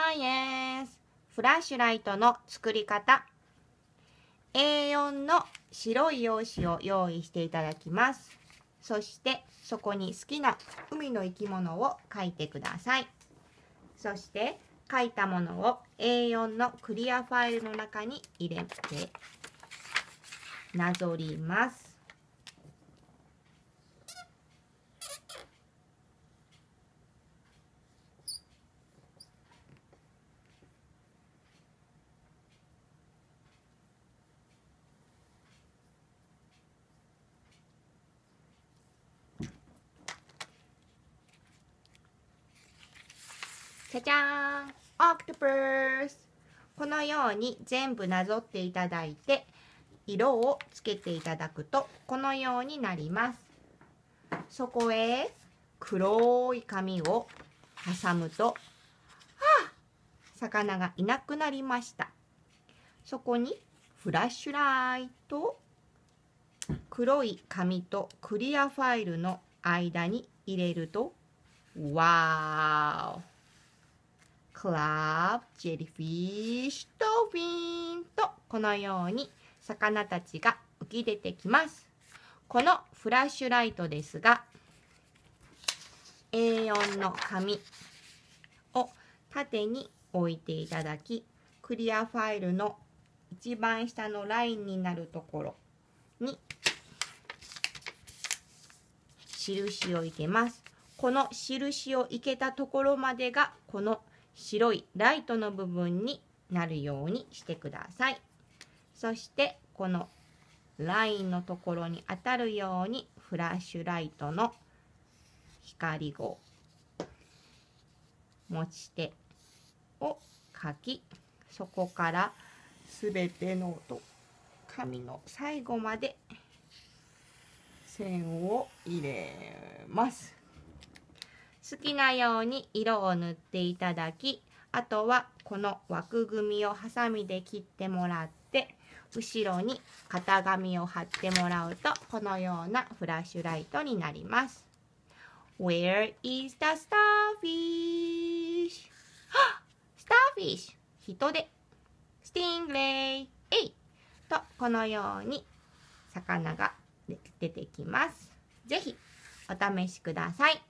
サイエンスフラッシュライトの作り方。 A4 の白い用紙を用意していただきます。そしてそこに好きな海の生き物を描いてください。そして描いたものを A4 のクリアファイルの中に入れてなぞります。じゃじゃーん、オクトパス。このように全部なぞっていただいて色をつけていただくとこのようになります。そこへ黒い紙を挟むと、魚がいなくなりました。そこにフラッシュライト、黒い紙とクリアファイルの間に入れると、ワーオ、クラブ、ジェリーフィッシュ、ドルフィンとこのように魚たちが浮き出てきます。このフラッシュライトですが、A4 の紙を縦に置いていただき、クリアファイルの一番下のラインになるところに印をいけます。この印をいけたところまでがこの白いライトの部分になるようにしてください。そしてこのラインのところに当たるようにフラッシュライトの光を持ち手を書き、そこからすべての紙の最後まで線を入れます。好きなように色を塗っていただき、あとはこの枠組みをハサミで切ってもらって、後ろに型紙を貼ってもらうとこのようなフラッシュライトになります。Where is the starfish? スターフィッシュ、人で。スティングレイ、えいとこのように魚が出てきます。ぜひお試しください。